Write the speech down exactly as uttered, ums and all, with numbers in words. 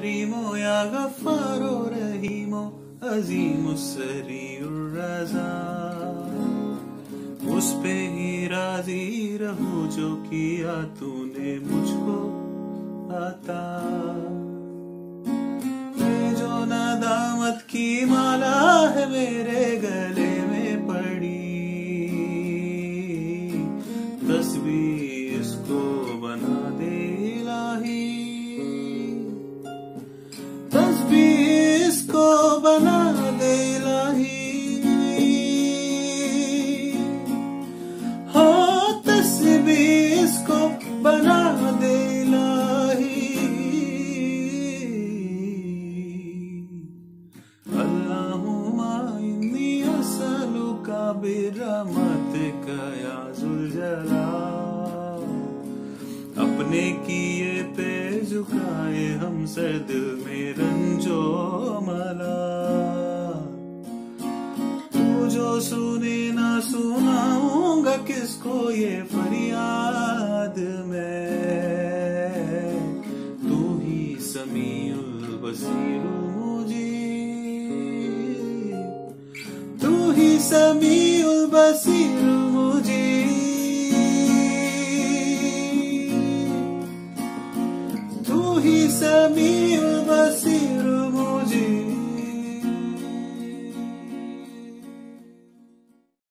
करीमो या गफ्फारो रहीमो अजीमुस सरीउर रज़ा, उस पे ही राजी रहूं जो किया तूने मुझको अता। ये जो नदामत की माला है मेरे गले में पड़ी, तस्बीह इसको बना दे इलाही, तस्बीह इसको बना दे इलाही। हो तस्बीह इसको बना दे इलाही। अल्लाहुम्मा इन्नी असअलुका बिरहमतिका या ज़ुल जलाल, अपने किए पे झुकाए हमसे दिल में रंजो मलाल। तू जो सुने ना सुनाऊंगा किसको ये फरियाद में, तू ही समीउल बसीरुल मुजीब, तू ही समीउल बसीरुल मुजीब, तू ही समी